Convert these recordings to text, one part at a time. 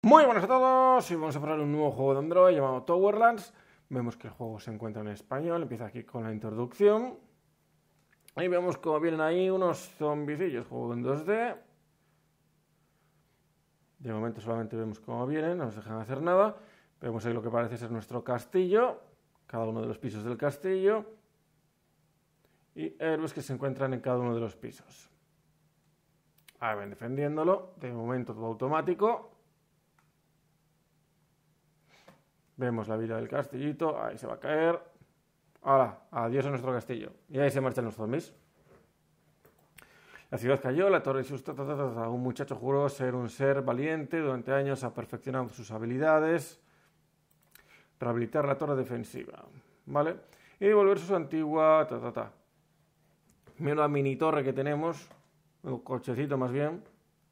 Muy buenas a todos y vamos a probar un nuevo juego de Android llamado Towerlands. Vemos que el juego se encuentra en español, empieza aquí con la introducción. Ahí vemos cómo vienen ahí unos zombicillos, juego en 2D. De momento solamente vemos cómo vienen, no nos dejan hacer nada. Vemos ahí lo que parece ser nuestro castillo, cada uno de los pisos del castillo. Y héroes que se encuentran en cada uno de los pisos. Ahí ven defendiéndolo, de momento todo automático. Vemos la vida del castillito, ahí se va a caer. ¡Hala! Adiós a nuestro castillo. Y ahí se marchan los zombies. La ciudad cayó, la torre asusta. Un muchacho juró ser un ser valiente. Durante años ha perfeccionado sus habilidades. Rehabilitar la torre defensiva. ¿Vale? Y devolver su antigua... Mira la mini torre que tenemos. Un cochecito más bien.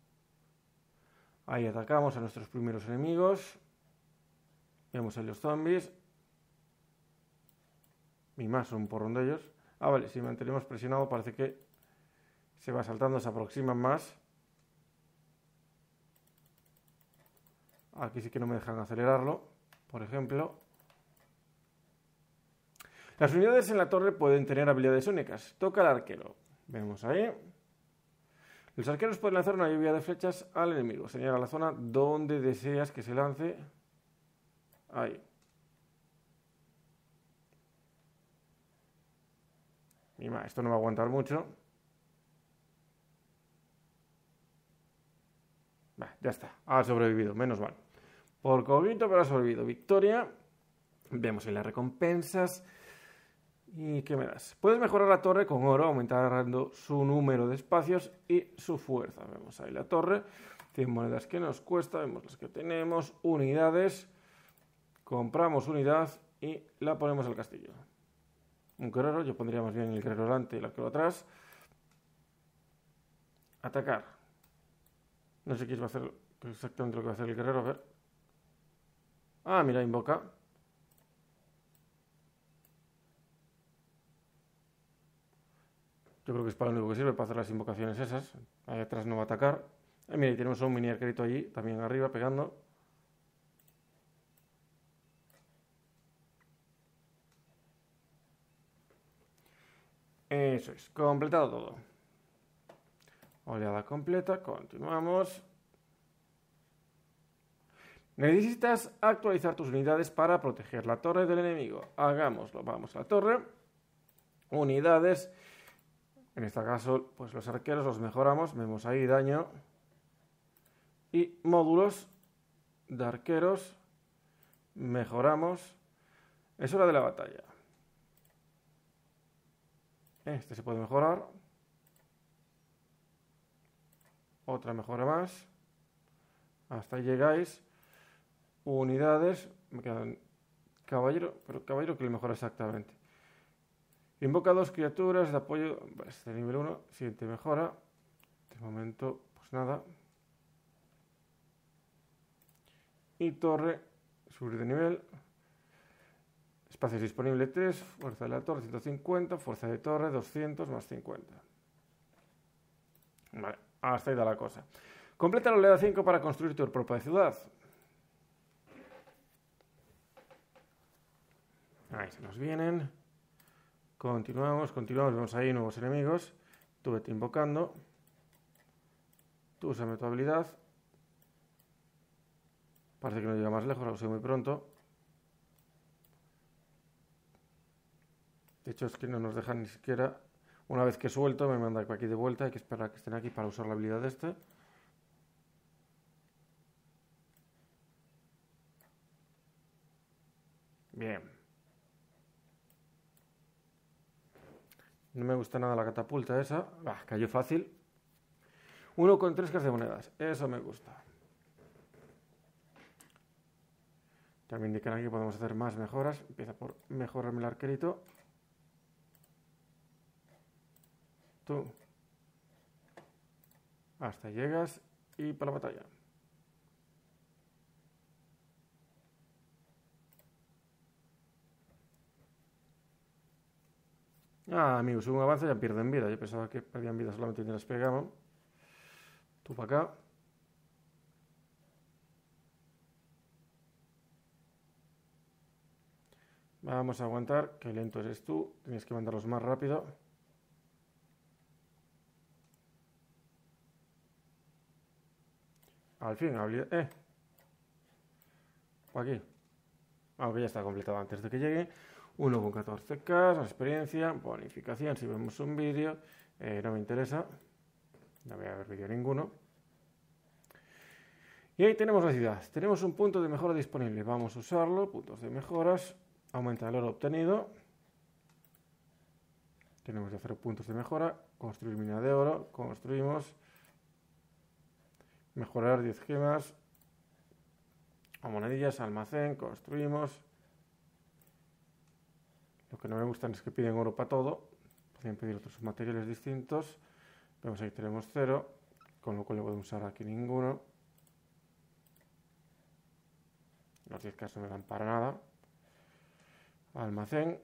Ahí atacamos a nuestros primeros enemigos. Vemos ahí los zombies. Y más, un porrón de ellos. Ah, vale, si mantenemos presionado parece que se va saltando, se aproximan más. Aquí sí que no me dejan acelerarlo, por ejemplo. Las unidades en la torre pueden tener habilidades únicas. Toca al arquero. Vemos ahí. Los arqueros pueden lanzar una lluvia de flechas al enemigo. Señala la zona donde deseas que se lance. Ahí. Esto no va a aguantar mucho. Ya está. Ha sobrevivido. Menos mal. Por coguito, pero ha sobrevivido. Victoria. Vemos ahí las recompensas. ¿Y qué me das? Puedes mejorar la torre con oro, aumentando su número de espacios y su fuerza. Vemos ahí la torre. 100 monedas que nos cuesta. Vemos las que tenemos. Unidades. Compramos unidad y la ponemos al castillo. Un guerrero, yo pondría más bien el guerrero delante y el arquero atrás. Atacar. No sé qué va a hacer exactamente lo que va a hacer el guerrero, a ver. Ah, mira, invoca. Yo creo que es para lo único que sirve, para hacer las invocaciones esas. Ahí atrás no va a atacar. Mira, y tenemos un mini arquerito allí, también arriba, pegando. Eso es, completado todo. Oleada completa, continuamos. Necesitas actualizar tus unidades para proteger la torre del enemigo. Hagámoslo, vamos a la torre. Unidades. En este caso, pues los arqueros los mejoramos. Vemos ahí daño. Y módulos de arqueros. Mejoramos. Es hora de la batalla. Este se puede mejorar. Otra mejora más. Hasta ahí llegáis. Unidades. Me quedan caballero. Pero caballero que le mejora exactamente. Invoca 2 criaturas de apoyo. Este nivel 1. Siguiente mejora. De momento, pues nada. Y torre. Subir de nivel. Espacios disponibles 3, fuerza de la torre 150, fuerza de torre 200 más 50. Vale, hasta ahí da la cosa. Completa la oleada 5 para construir tu propia ciudad. Ahí se nos vienen. Continuamos. Vemos ahí nuevos enemigos. Tú vete invocando. Tú úsame tu habilidad. Parece que no llega más lejos, lo usé muy pronto. De hecho, es que no nos dejan ni siquiera... Una vez que suelto, me manda aquí de vuelta. Hay que esperar a que estén aquí para usar la habilidad de este. Bien. No me gusta nada la catapulta esa. Cayó fácil. 1 con 3 de monedas. Eso me gusta. También indican aquí que podemos hacer más mejoras. Empieza por mejorarme el arquerito. Tú. Hasta llegas y para la batalla. Ah, amigos, según avanza ya pierden vida. Yo pensaba que perdían vida solamente mientras pegaban. Tú para acá. Vamos a aguantar, que lento eres tú. Tienes que mandarlos más rápido. Al fin, habilidad... O aquí. Aunque ya está completado antes de que llegue. 1,14K, la experiencia, bonificación si vemos un vídeo. No me interesa. No voy a ver vídeo ninguno. Y ahí tenemos la ciudad. Tenemos un punto de mejora disponible. Vamos a usarlo. Puntos de mejoras. Aumenta el oro obtenido. Tenemos de 0 puntos de mejora. Construir mina de oro. Construimos. Mejorar 10 gemas. O monedillas. Almacén. Construimos. Lo que no me gustan es que piden oro para todo. Podrían pedir otros materiales distintos. Vemos ahí tenemos 0. Con lo cual no podemos usar aquí ninguno. Los 10K no me dan para nada. Almacén.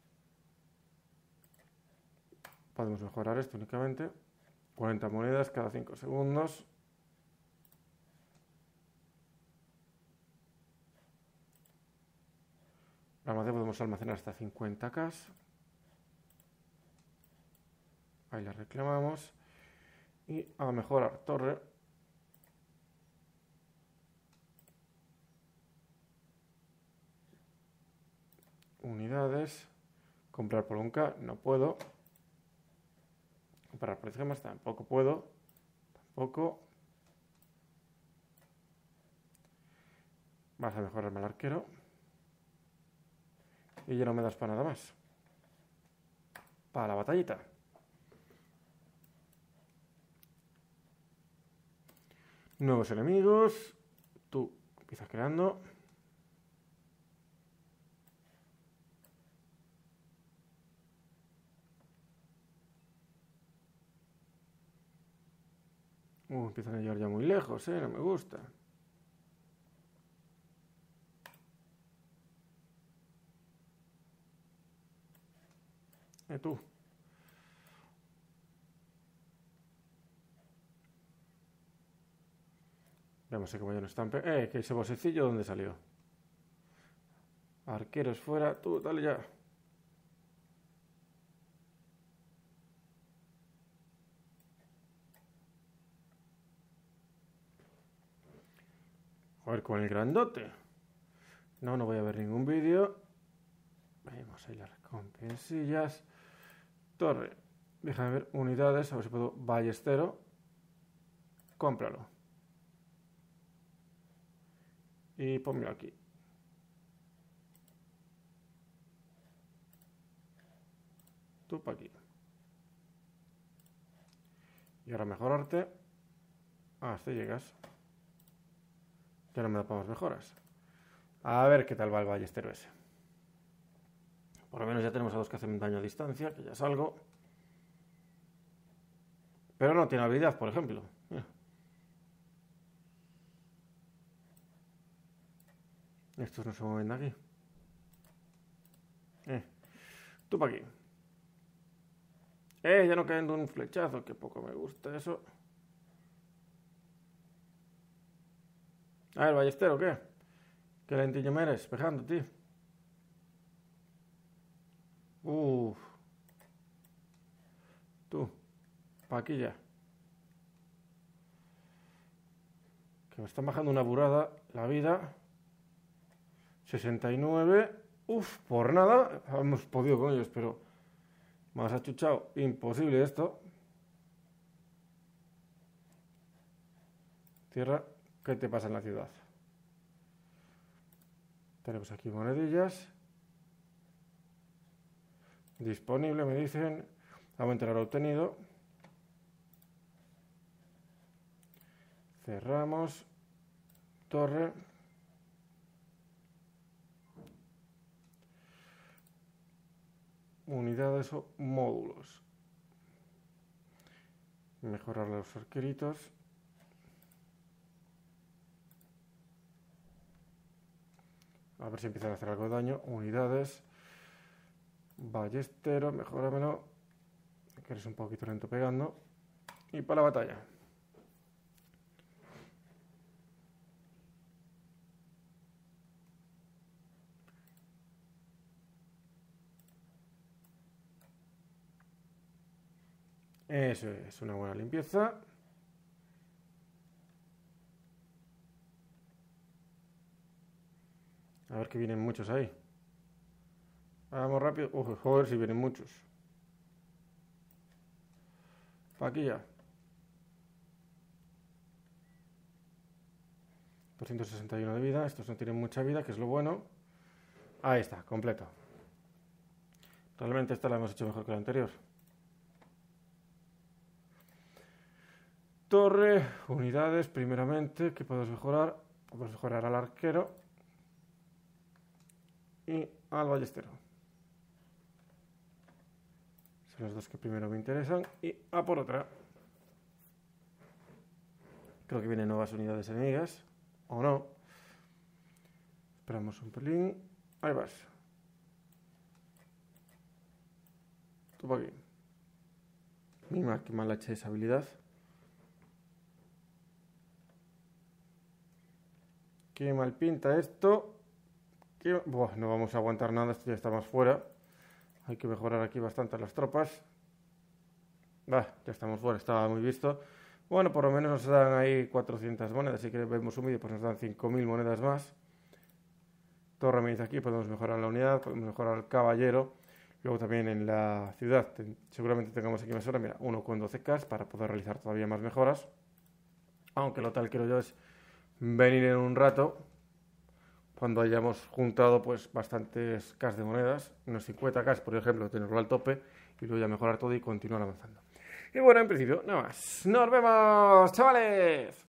Podemos mejorar esto únicamente. 40 monedas cada 5 segundos. Almacén podemos almacenar hasta 50K. Ahí la reclamamos. Y a mejorar torre. Unidades. Comprar por 1K, no puedo. Comprar por 10 gemas, tampoco puedo. Tampoco. Vas a mejorarme al arquero. Y ya no me das para nada más. Para la batallita. Nuevos enemigos. Tú empiezas creando. Empiezan a llegar ya muy lejos, no me gusta. Tú. Vemos que como ya no están... que ese bosecillo, ¿dónde salió? Arqueros fuera. Tú, dale ya. A ver, con el grandote. No voy a ver ningún vídeo. Vemos ahí las recompensillas. Torre. Déjame ver unidades. A ver si puedo. Ballestero. Cómpralo. Y ponmelo aquí. Tú para aquí. Y ahora mejorarte. Hasta llegas. Ya no me da para más mejoras. A ver qué tal va el ballestero ese. Por lo menos ya tenemos a dos que hacen daño a distancia, que ya es algo. Pero no tiene habilidad, por ejemplo. Mira. Estos no se mueven de aquí. Tú para aquí. Ya no caen de un flechazo, que poco me gusta eso. A ver, ballestero, ¿qué? ¿Qué lentillo me eres? Pejando, tío. Tú, pa' aquí ya. Que me están bajando una burrada la vida. 69. Por nada. Hemos podido con ellos, pero más achuchado. Imposible esto. Tierra, ¿qué te pasa en la ciudad? Tenemos aquí monedillas. Disponible, me dicen. Aumento el obtenido. Cerramos. Torre. Unidades o módulos. Mejorar los arqueritos. A ver si empiezan a hacer algo de daño. Unidades. Ballestero, mejóramelo. Que eres un poquito lento pegando. Y para la batalla. Eso es, una buena limpieza. A ver que vienen muchos ahí. Vamos rápido. Joder, si vienen muchos. Pa' aquí ya. 261 de vida. Estos no tienen mucha vida, que es lo bueno. Ahí está, completo. Realmente esta la hemos hecho mejor que la anterior. Torre, unidades, primeramente. ¿Qué podemos mejorar? Podemos mejorar al arquero y al ballestero. Son los dos que primero me interesan. Y a por otra. Creo que vienen nuevas unidades enemigas. O no. Esperamos un pelín. Ahí vas. Tú por aquí. Mira, qué mal eché esa habilidad. Qué mal pinta esto. Buah, no vamos a aguantar nada, esto ya está más fuera. Hay que mejorar aquí bastante las tropas. Ya estamos fuera, estaba muy visto. Bueno, por lo menos nos dan ahí 400 monedas. Si que vemos un vídeo, pues nos dan 5000 monedas más. Torre me dice aquí, podemos mejorar la unidad, podemos mejorar el caballero. Luego también en la ciudad, seguramente tengamos aquí más horas. Mira, 1 con 12k para poder realizar todavía más mejoras. Aunque lo tal quiero yo es venir en un rato, cuando hayamos juntado pues bastantes Ks de monedas, unos 50k por ejemplo, tenerlo al tope y luego ya mejorar todo y continuar avanzando. Y bueno, en principio, nada más. ¡Nos vemos, chavales!